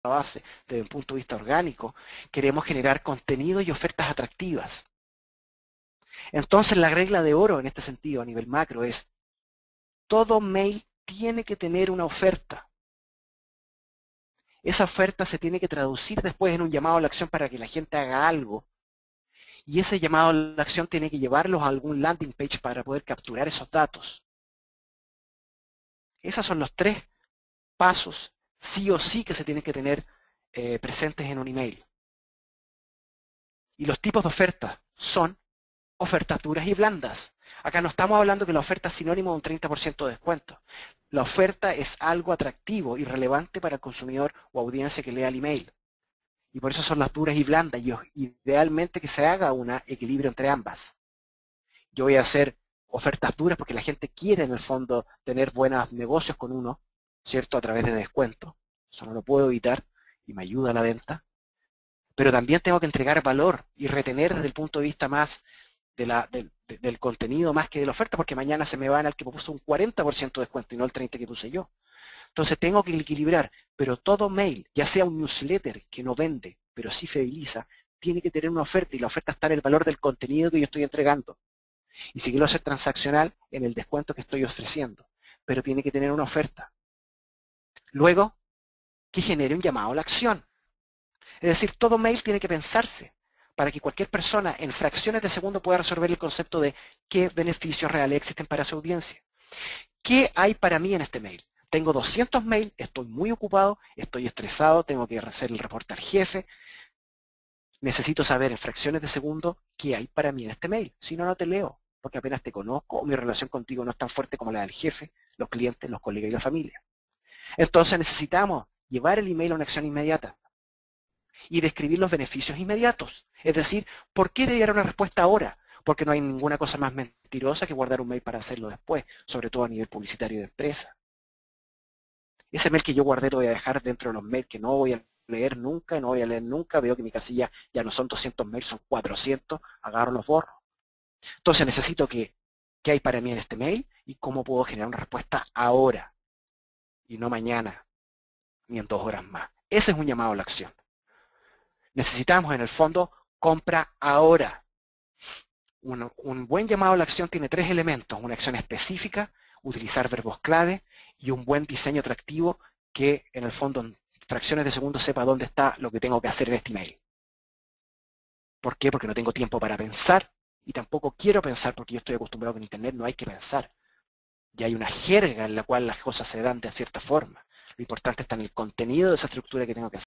base desde un punto de vista orgánico, queremos generar contenido y ofertas atractivas. Entonces la regla de oro en este sentido a nivel macro es, todo mail tiene que tener una oferta. Esa oferta se tiene que traducir después en un llamado a la acción para que la gente haga algo. Y ese llamado a la acción tiene que llevarlos a algún landing page para poder capturar esos datos. Esos son los 3 pasos sí o sí que se tienen que tener presentes en un email. Y los tipos de ofertas son ofertas duras y blandas. Acá no estamos hablando que la oferta es sinónimo de un 30% de descuento. La oferta es algo atractivo y relevante para el consumidor o audiencia que lea el email. Y por eso son las duras y blandas. Y idealmente que se haga un equilibrio entre ambas. Yo voy a hacer ofertas duras porque la gente quiere en el fondo tener buenos negocios con uno, ¿cierto? A través de descuento. Eso no lo puedo evitar y me ayuda a la venta. Pero también tengo que entregar valor y retener desde el punto de vista más del contenido más que de la oferta, porque mañana se me van al que puso un 40% de descuento y no el 30% que puse yo. Entonces tengo que equilibrar, pero todo mail, ya sea un newsletter que no vende, pero sí fideliza, tiene que tener una oferta y la oferta está en el valor del contenido que yo estoy entregando. Y si quiero hacer transaccional, en el descuento que estoy ofreciendo, pero tiene que tener una oferta. Luego, que genere un llamado a la acción. Es decir, todo mail tiene que pensarse para que cualquier persona en fracciones de segundo pueda resolver el concepto de qué beneficios reales existen para su audiencia. ¿Qué hay para mí en este mail? Tengo 200 mails, estoy muy ocupado, estoy estresado, tengo que hacer el reporte al jefe. Necesito saber en fracciones de segundo qué hay para mí en este mail. Si no, no te leo, porque apenas te conozco o mi relación contigo no es tan fuerte como la del jefe, los clientes, los colegas y la familia. Entonces necesitamos llevar el email a una acción inmediata y describir los beneficios inmediatos. Es decir, ¿por qué debería dar una respuesta ahora? Porque no hay ninguna cosa más mentirosa que guardar un mail para hacerlo después, sobre todo a nivel publicitario de empresa. Ese mail que yo guardé lo voy a dejar dentro de los mails que no voy a leer nunca, no voy a leer nunca, veo que mi casilla ya no son 200 mails, son 400, agarro los borro. Entonces necesito qué hay para mí en este mail y cómo puedo generar una respuesta ahora y no mañana ni en 2 horas más. Ese es un llamado a la acción. Necesitamos en el fondo compra ahora. Un buen llamado a la acción tiene 3 elementos, una acción específica, utilizar verbos clave y un buen diseño atractivo que en el fondo en fracciones de segundo sepa dónde está lo que tengo que hacer en este email. ¿Por qué? Porque no tengo tiempo para pensar y tampoco quiero pensar porque yo estoy acostumbrado que en Internet no hay que pensar. Ya hay una jerga en la cual las cosas se dan de cierta forma. Lo importante está en el contenido de esa estructura que tengo que